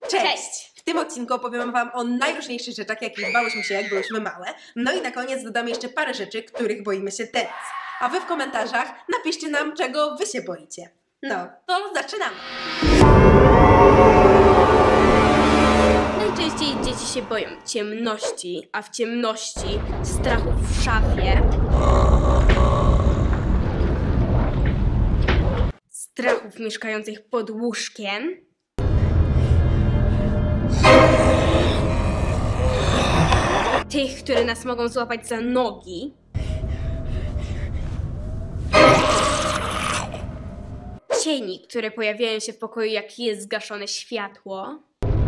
Cześć! W tym odcinku opowiem Wam o najróżniejszych rzeczach, jakich bałyśmy się, jak byłyśmy małe. No i na koniec dodam jeszcze parę rzeczy, których boimy się teraz. A Wy w komentarzach napiszcie nam, czego Wy się boicie. No, to zaczynamy! Najczęściej dzieci się boją ciemności, a w ciemności strachu w szafie, strachów mieszkających pod łóżkiem, tych, które nas mogą złapać za nogi, cieni, które pojawiają się w pokoju, jak jest zgaszone światło,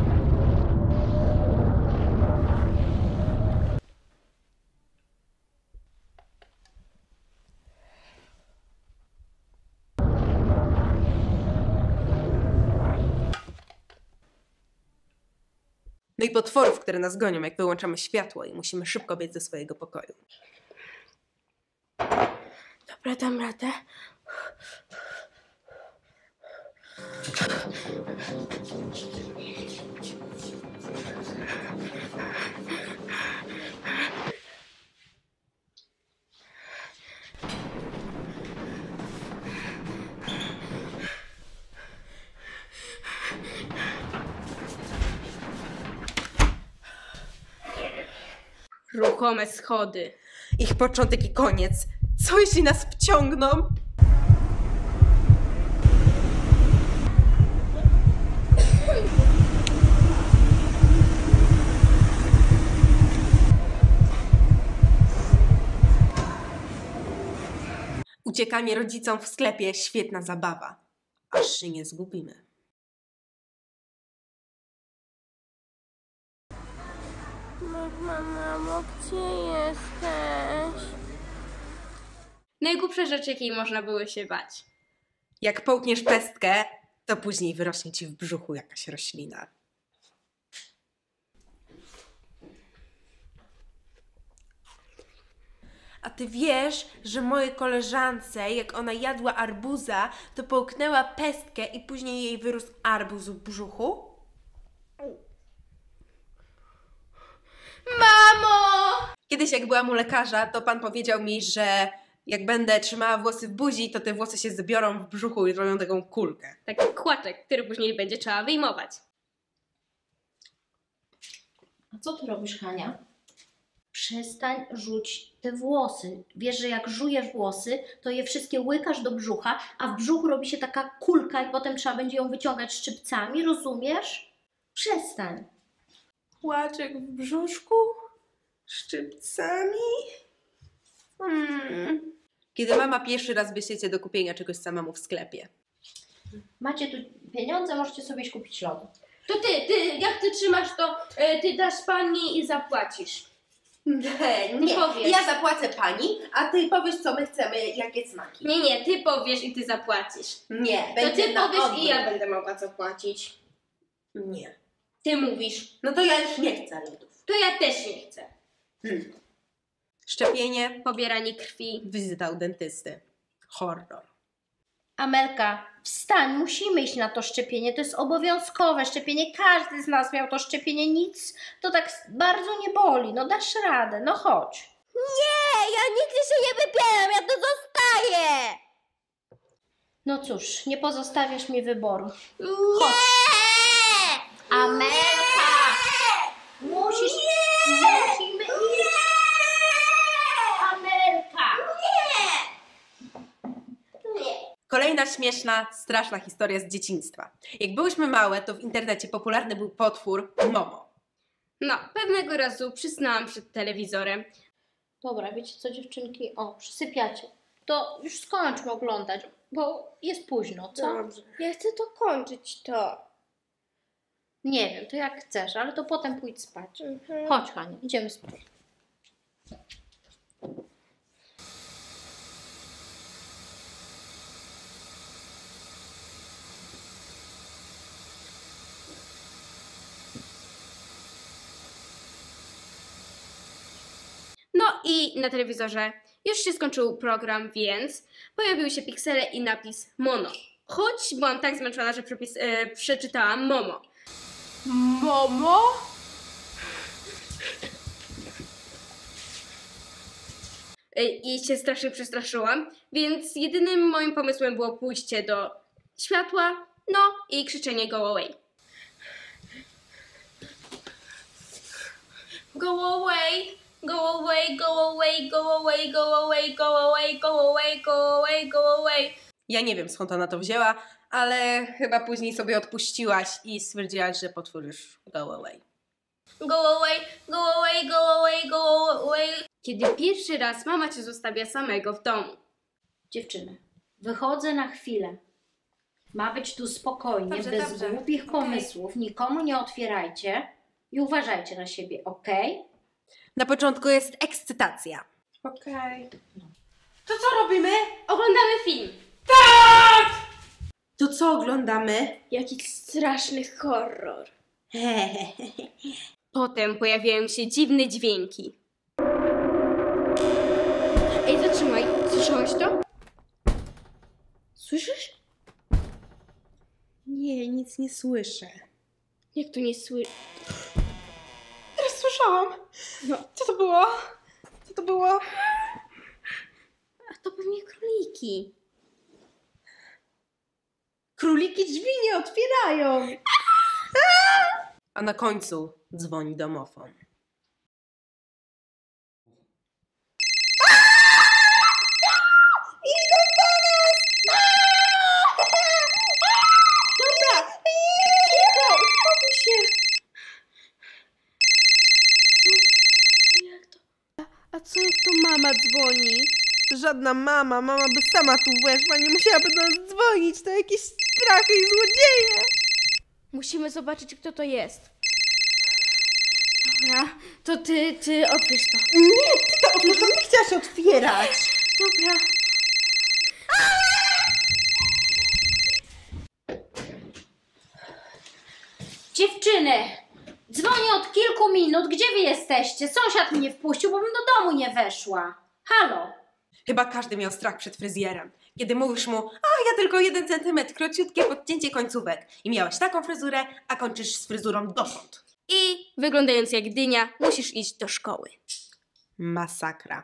No i potworów, które nas gonią, jak wyłączamy światło i musimy szybko biec do swojego pokoju. Dobra, dam radę. Ruchome schody. Ich początek i koniec. Co jeśli nas wciągną? Uciekanie rodzicom w sklepie, świetna zabawa. Aż się nie zgubimy. Mamo, gdzie jesteś? Najgłupsze rzeczy, jakiej można było się bać. Jak połkniesz pestkę, to później wyrośnie ci w brzuchu jakaś roślina. A ty wiesz, że mojej koleżance, jak ona jadła arbuza, to połknęła pestkę i później jej wyrósł arbuz w brzuchu? Mamo! Kiedyś jak byłam u lekarza, to pan powiedział mi, że jak będę trzymała włosy w buzi, to te włosy się zbiorą w brzuchu i robią taką kulkę. Taki kłaczek, który później będzie trzeba wyjmować. A co ty robisz, Hania? Przestań rzuć te włosy. Wiesz, że jak żujesz włosy, to je wszystkie łykasz do brzucha, a w brzuchu robi się taka kulka i potem trzeba będzie ją wyciągać szczypcami, rozumiesz? Przestań. Kłaczek w brzuszku? Szczypcami? Kiedy mama pierwszy raz wysiecie do kupienia czegoś samemu w sklepie. Macie tu pieniądze, możecie sobie iść kupić lodu. To jak ty trzymasz, to ty dasz pani i zapłacisz. Nie, powiesz. ja zapłacę pani, a ty powiesz, co my chcemy, jakie smaki. Nie, ty powiesz i ty zapłacisz. Nie, To będzie ty na powiesz odwrót. i ja będę mogła zapłacić. Nie. Ty mówisz. No to ja już nie chcę lodów. To ja też nie chcę. Szczepienie, Pobieranie krwi. wizyta u dentysty. Horror. Amelka, wstań, musimy iść na to szczepienie, to jest obowiązkowe szczepienie, każdy z nas miał to szczepienie, nic to tak bardzo nie boli, no dasz radę, no chodź. Nie, ja nigdy się nie wybieram, ja tu zostaję! No cóż, nie pozostawiasz mi wyboru. Nie! Amelka! Musimy iść! Amelka! Kolejna śmieszna, straszna historia z dzieciństwa. Jak byłyśmy małe, to w internecie popularny był potwór Momo. No, pewnego razu przysnęłam przed telewizorem. Dobra, wiecie co, dziewczynki? O, przysypiacie. To już skończmy oglądać, bo jest późno, co? Dobrze. Ja chcę dokończyć to. Nie wiem, to jak chcesz, ale to potem pójdź spać. Chodź, Hania, idziemy spać. No i na telewizorze już się skończył program, więc pojawiły się piksele i napis Mono. Choć byłam tak zmęczona, że przeczytałam Momo. Momo? I się strasznie przestraszyłam, więc jedynym moim pomysłem było pójście do światła, no i krzyczenie go away. Go away, go away, go away, go away, go away, go away, go away, go away, go away. Ja nie wiem, skąd ona to wzięła, ale chyba później sobie odpuściłaś i stwierdziłaś, że potworzysz go away. Go away, go away, go away, go away. Kiedy pierwszy raz mama cię zostawia samego w domu. Dziewczyny, wychodzę na chwilę. Ma być tu spokojnie, Dobrze, bez dobrze. głupich Okej. pomysłów. Nikomu nie otwierajcie i uważajcie na siebie, okej? Na początku jest ekscytacja. Okej. To co robimy? Oglądamy film. To co oglądamy? Jakiś straszny horror. Potem pojawiają się dziwne dźwięki. Ej, zatrzymaj. Słyszałaś to? Słyszysz? Nie, nic nie słyszę. Jak to nie słyszę? Teraz słyszałam. No. Co to było? Co to było? A to pewnie króliki. Króliki drzwi nie otwierają. A na końcu dzwoni domofon. A co jak to mama dzwoni? Żadna mama by sama tu weszła, nie musiałaby do nas dzwonić, to jakieś strachy i złodzieje. Musimy zobaczyć, kto to jest. Dobra, to ty otwórz to. Nie, ty to otwórz, ty chciałaś otwierać. Dobra. Dziewczyny, dzwonię od kilku minut. Gdzie wy jesteście? Sąsiad mnie wpuścił, bo bym do domu nie weszła. Halo? Chyba każdy miał strach przed fryzjerem. Kiedy mówisz mu, ja tylko 1 centymetr, króciutkie podcięcie końcówek. I miałeś taką fryzurę, a kończysz z fryzurą dotąd. I wyglądając jak dynia, musisz iść do szkoły. Masakra.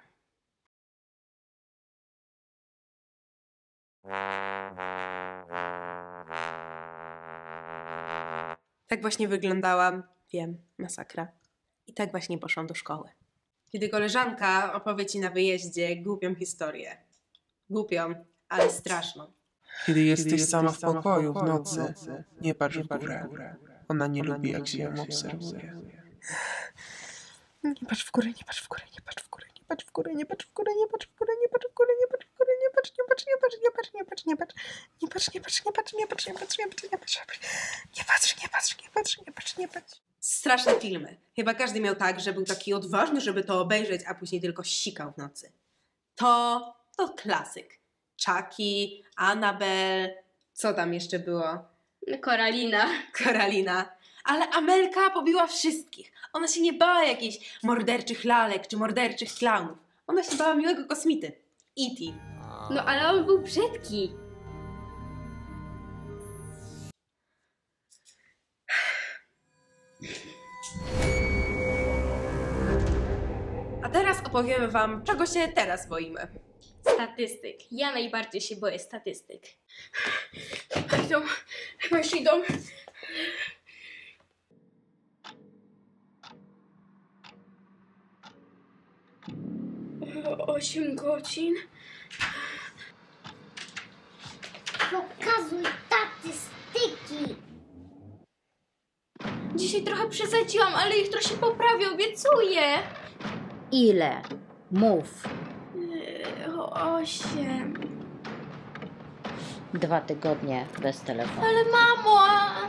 Tak właśnie wyglądałam, wiem, masakra. I tak właśnie poszłam do szkoły. Kiedy koleżanka opowie ci na wyjeździe głupią historię. Głupią, ale straszną. Kiedy jesteś sama w pokoju w nocy, nie patrz w górę. Ona nie lubi, jak się ją obserwuje. Nie patrz w górę, nie patrz w górę, nie patrz w górę, nie patrz w górę, nie patrz w górę, nie patrz w górę, nie patrz w górę, nie patrz w górę, nie patrz, nie patrz, nie patrz, nie patrz, nie patrz, nie patrz, nie patrz, nie patrz, nie patrz, nie patrz, nie patrz, nie patrz, nie patrz, nie patrz, nie patrz, nie patrz, nie patrz, nie patrz. Straszne filmy. Chyba każdy miał tak, że był taki odważny, żeby to obejrzeć, a później tylko sikał w nocy. To klasyk. Chucky, Annabelle, co tam jeszcze było? Koralina. Koralina. Ale Amelka pobiła wszystkich. Ona się nie bała jakichś morderczych lalek czy morderczych klaunów. Ona się bała miłego kosmity. E.T. No ale on był brzydki. A teraz opowiemy wam, czego się teraz boimy. Statystyk. Ja najbardziej się boję statystyk. Idą. Chyba już idą. 8 godzin. Pokazuj statystyki. Dzisiaj trochę przesadziłam, ale jutro się poprawię, obiecuję. Ile? Mów. 8. 2 tygodnie bez telefonu. Ale mamo!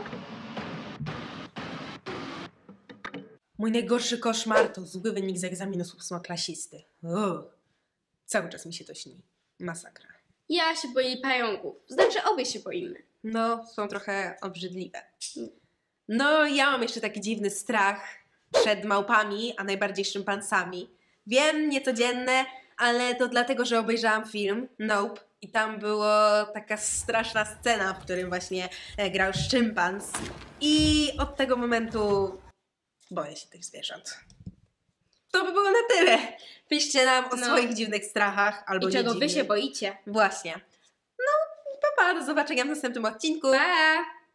Mój najgorszy koszmar to zły wynik z egzaminu z 8-klasisty. Cały czas mi się to śni. Masakra. Ja się boję pająków. Znaczy obie się boimy. No, są trochę obrzydliwe. No, ja mam jeszcze taki dziwny strach przed małpami, a najbardziej szympansami. Wiem, niecodzienne, ale to dlatego, że obejrzałam film Nope I tam była taka straszna scena, w którym właśnie grał szympans. I od tego momentu boję się tych zwierząt. To by było na tyle. Piszcie nam o No. swoich dziwnych strachach albo I czego nie wy się dziwnych. boicie? Właśnie. No, pa, do zobaczenia w następnym odcinku. Pa!